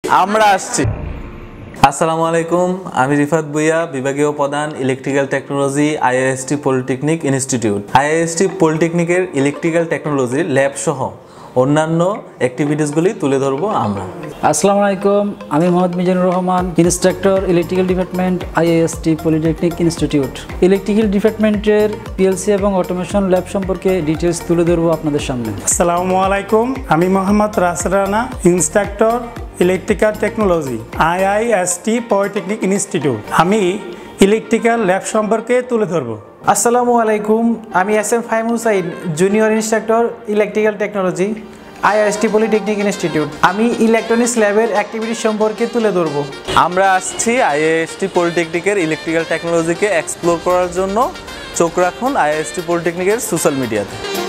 আমরা আসছি। আসসালামু আলাইকুম, আমি রিফাত ভুইয়া, বিভাগীয় প্রধান electrical technology, IIST polytechnic institute. IIST পলিটেকনিকের ইলেকট্রিক্যাল টেকনোলজির ল্যাব সহ অন্যান্য অ্যাক্টিভিটিসগুলি তুলে ধরবো আমরা। আসসালামু আলাইকুম, আমি Mohammad Mizanur Rahman, instructor electrical department, IIST polytechnic institute. Electrical ডিপার্টমেন্টের পিএলসি এবং অটোমেশন ল্যাব সম্পর্কে ডিটেলস তুলে ধরবো আপনাদের সামনে। আসসালামু আলাইকুম, আমি Mohammad Rasel Rana, instructor electrical technology, IIST polytechnic institute. আমি ইলেকট্রিক্যাল ল্যাব সম্পর্কে তুলে ধরবো। আসসালামু আলাইকুম, আমি S M. Fahim Hussain, junior instructor electrical technology, IIST polytechnic institute. আমি ইলেকট্রনিক্স ল্যাবের অ্যাক্টিভিটি সম্পর্কে তুলে ধরবো। আমরা আসছি আইআইএসটি পলিটেকনিকের ইলেকট্রিক্যাল টেকনোলজিকে এক্সপ্লোর করার জন্য। চোখ রাখুন আইআইএসটি পলিটেকনিকের সোশ্যাল মিডিয়াতে।